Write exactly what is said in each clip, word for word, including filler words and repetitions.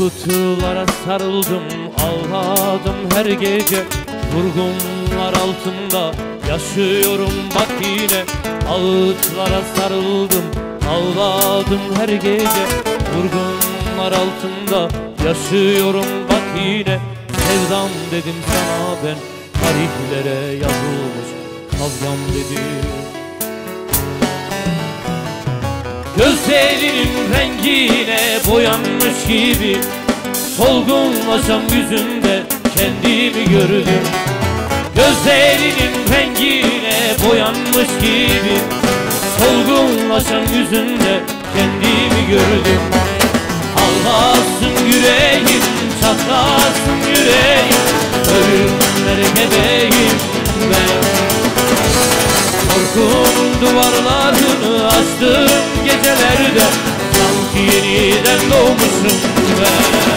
Ağıtlara sarıldım, ağladım her gece. Vurgunlar altında yaşıyorum bak yine. Ağıtlara sarıldım, ağladım her gece. Vurgunlar altında yaşıyorum bak yine. Sevdam dedim sana ben, tarihlere yazılmış kavgam dedim. Gözlerinin rengine boyanmış gibi solgunlaşan yüzünde kendimi gördüm. Gözlerinin rengine boyanmış gibi solgunlaşan yüzünde kendimi gördüm. Ağlasın yüreğim, çatlasın yüreğim, ölümlere gebeyim ben. Korkunun duvarlarını açtım gecelerde, sanki yeniden doğmuşum ben.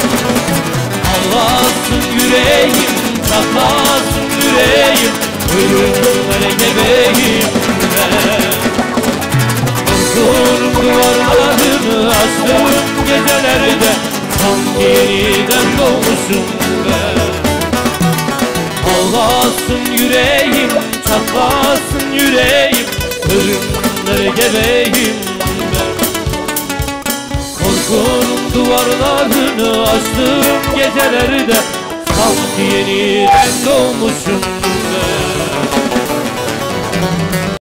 Ağlasın yüreğim, çatlasın yüreğim, ölümlere gebeyim ben. Korkunun duvarlarını açtım gecelerde, sanki yeniden doğmuşum ben. Ağlasın yüreğim, çatlasın yüreğim, ölümlere gebeyim ben. Korkunun duvarlarını açtım gecelerde, sanki yeniden doğmuşum ben.